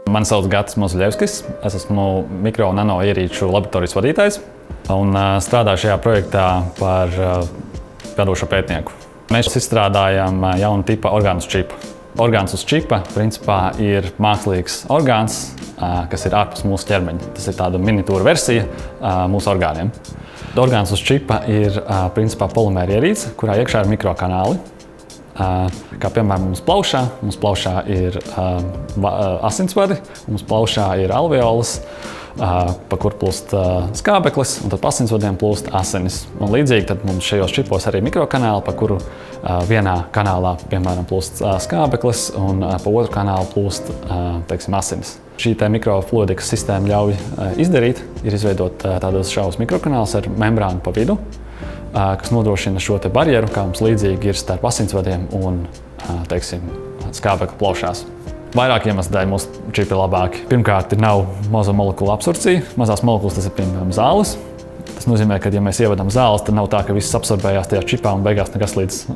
Mani sauc Gatis Mozaļevskis. Es esmu mikro un nano ierīču laboratorijas vadītājs un strādāju šajā projektā par vadošo pētnieku. Mēs izstrādājam jaunu tipa orgānu uz čipa. Orgāns uz čipa principā ir mākslīgs orgāns, kas ir ārpus mūsu ķermeņa. Tas ir tāda miniatūra versija mūsu orgāniem. Orgāns uz čipa ir principā polimēra ierīce, kurā iekšā ir mikrokanāli. Kā piemēram mums plaušā ir asinsvadi, mums plaušā ir alveolas, pa kur plūst skābeklis, un tad pa asinsvadiem plūst asinis. Un līdzīgi tad mums šajos čipos arī mikrokanāli, pa kuru vienā kanālā, piemēram, plūst skābeklis, un pa otru kanālu plūst, teiksim, asinis. Šī mikrofluidikas sistēma ļauj izdarīt, ir izveidot tādos šaus mikrokanālus ar membrānu pa vidu, kas nodrošina šo te barjeru, kā mums līdzīgi ir starp asinsvadiem un, teiksim, skābekļa plaušās. Vairāk iemeslu dēļ mūsu čipi ir labāki. Pirmkārt, nav mazo molekulu absorpcija. Mazās molekulas tas ir, piemēram, zāles. Tas nozīmē, ka, ja mēs ievedam zāles, tad nav tā, ka viss absorbējās tajā čipā un beigās nekas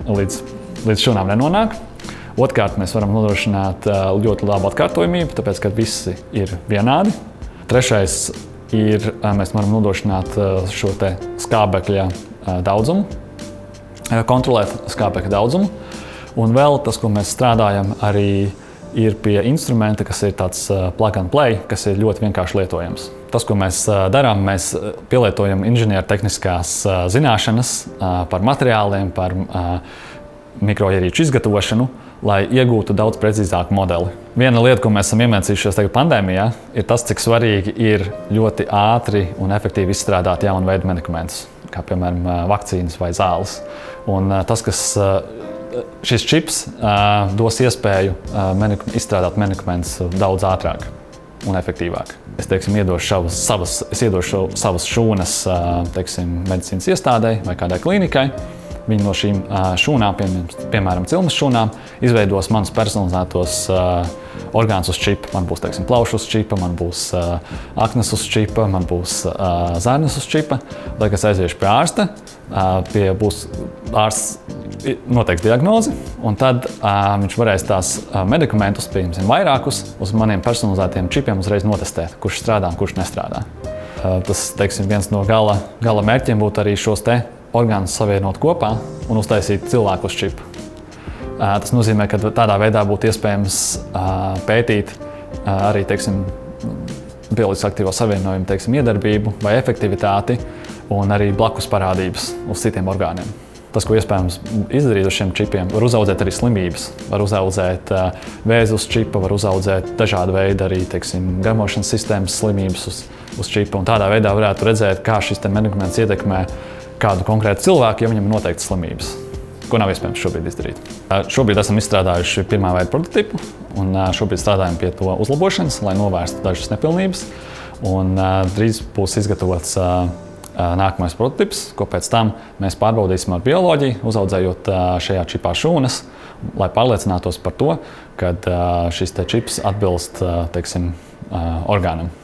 līdz šūnām nenonāk. Otrkārt, mēs varam nodrošināt ļoti labu atkārtojamību, tāpēc, ka visi ir vienādi. Trešais ir, mēs varam nodrošināt šo te skābekļa daudzumu, kontrolēt skābekļa daudzumu. Un vēl tas, ko mēs strādājam, arī ir pie instrumenta, kas ir tāds plug and play, kas ir ļoti vienkārši lietojams. Tas, ko mēs darām, mēs pielietojam inženiertehniskās zināšanas par materiāliem, par mikroierīču izgatavošanu, lai iegūtu daudz precīzāku modeli. Viena lieta, ko mēs esam iemācījušies tagad pandēmijā, ir tas, cik svarīgi ir ļoti ātri un efektīvi izstrādāt jaunu veidu medikamentus, kā piemēram vakcīnas vai zāles. Un tas, kas šis čips dos iespēju izstrādāt medikamentus daudz ātrāk un efektīvāk. Es, teiksim, iedošu savas šūnas, teiksim, medicīnas iestādei vai kādai klīnikai. Viņi no šīm šūnām, piemēram, cilmes šūnām, izveidos manus personalizētos orgānus uz čipa. Man būs, teiksim, plaušu uz čipa, man būs aknas uz čipa, man būs zarnas uz čipa. Lai kas aiziešu pie ārsta, būs ārsts noteiks diagnozi, un tad viņš varēs tās medikamentus, pieņemsim vairākus, uz maniem personalizētiem čipiem uzreiz notestēt, kurš strādā un kurš nestrādā. Tas, teiksim, viens no gala mērķiem būtu arī šos te orgānus savienot kopā un uztaisīt cilvēku uz čipu. Tas nozīmē, ka tādā veidā būtu iespējams pētīt arī, teiksim, bioloģiski aktīvo savienojumu, teiksim, iedarbību vai efektivitāti un arī blakus parādības uz citiem orgāniem. Tas, ko iespējams izdarīt uz šiem čipiem, var uzaudzēt arī slimības, var uzaudzēt vēzi uz čipa, var uzaudzēt dažādu veidu arī, teiksim, garmošanas sistēmas slimības uz čipa, un tādā veidā varētu redzēt, kā šis medikaments ietekmē kādu konkrētu cilvēku, ja viņam ir noteiktas slimības, ko nav iespējams šobrīd izdarīt. Šobrīd esam izstrādājuši pirmā veida prototipu, un šobrīd strādājam pie to uzlabošanas, lai novērstu dažas nepilnības, un drīz būs izgatavots nākamais prototips, ko pēc tam mēs pārbaudīsim ar bioloģiju, uzaudzējot šajā čipā šūnas, lai pārliecinātos par to, ka šis čips atbilst, teiksim, orgānam.